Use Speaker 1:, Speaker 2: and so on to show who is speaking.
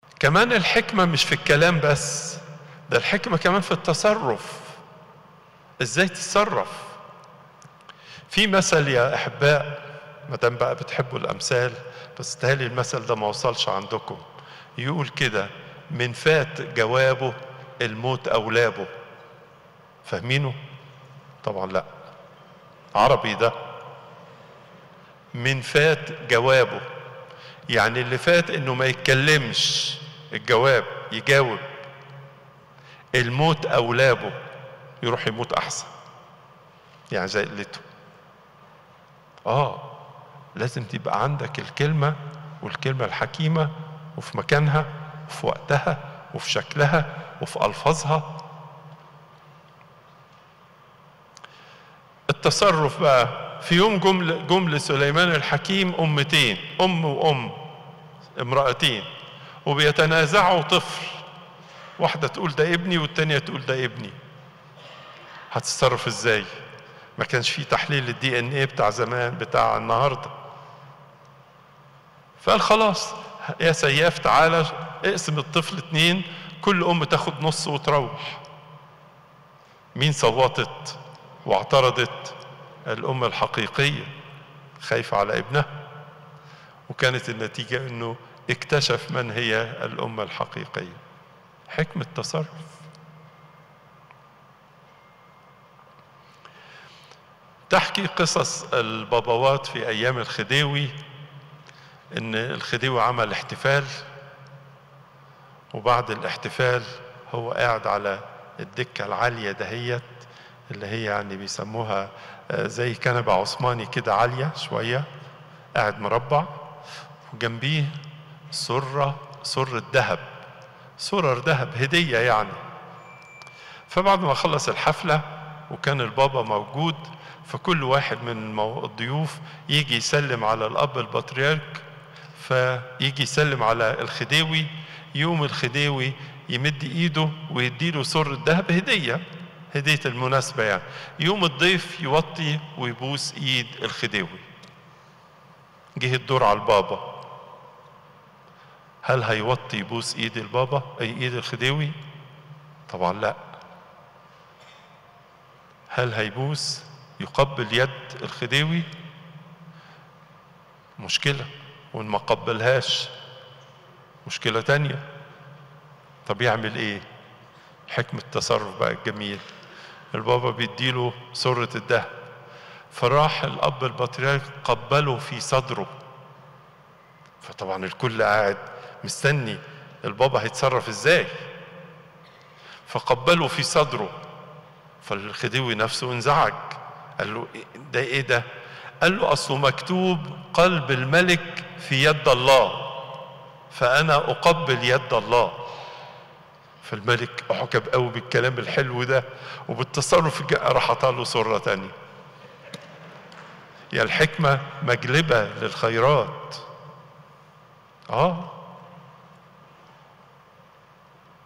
Speaker 1: كمان الحكمة مش في الكلام بس، ده الحكمة كمان في التصرف. ازاي تتصرف؟ في مثل يا احباء، مادام بقى بتحبوا الامثال، بس تهيألي المثل ده ما وصلش عندكم. يقول كده: من فات جوابه الموت اولابه. فاهمينه؟ طبعا لا، عربي ده. من فات جوابه، يعني اللي فات انه ما يتكلمش، الجواب يجاوب. الموت اولابه، يروح يموت احسن، يعني زي قلته. لازم تبقى عندك الكلمة، والكلمة الحكيمة، وفي مكانها وفي وقتها وفي شكلها وفي ألفاظها. التصرف بقى، في يوم جم لسليمان الحكيم أمتين، أم وأم، امرأتين، وبيتنازعوا طفل. واحدة تقول ده ابني والتانية تقول ده ابني. هتتصرف ازاي؟ ما كانش فيه تحليل الدي ان ايه بتاع زمان بتاع النهارده. فقال خلاص يا سياف تعالى اقسم الطفل 2، كل ام تاخد نص وتروح. مين صوتت واعترضت؟ الام الحقيقية، خايفة على ابنها. وكانت النتيجة انه اكتشف من هي الام الحقيقية. حكمة تصرف. تحكي قصص البابوات في ايام الخديوي ان الخديوي عمل احتفال، وبعد الاحتفال هو قاعد على الدكة العالية دهيت، اللي هي يعني بيسموها زي كنبة عثماني كده عالية شوية، قاعد مربع، وجنبيه سرة ذهب، سرر ذهب هدية يعني. فبعد ما خلص الحفلة وكان البابا موجود، فكل واحد من الضيوف يجي يسلم على الأب البطريرك، فيجي يسلم على الخديوي، يوم الخديوي يمد ايده ويديله سر الذهب هدية المناسبة يعني. يوم الضيف يوطي ويبوس ايد الخديوي. جه الدور على البابا، هل هيوطي يبوس ايد البابا اي ايد الخديوي؟ طبعا لا. هل هيبوس يقبل يد الخديوي؟ مشكلة، وان ما قبلهاش مشكلة تانية. طب يعمل ايه؟ حكمة التصرف بقى الجميل. البابا بيديله سرة الذهب، فراح الاب البطريرك قبله في صدره. فطبعا الكل قاعد مستني البابا هيتصرف ازاي، فقبله في صدره. فالخديوي نفسه انزعج، قال له ده ايه ده؟ قال له اصله مكتوب قلب الملك في يد الله، فانا اقبل يد الله. فالملك اعجب قوي بالكلام الحلو ده وبالتصرف، راح عطاله سرة تانية. يا الحكمة مجلبة للخيرات.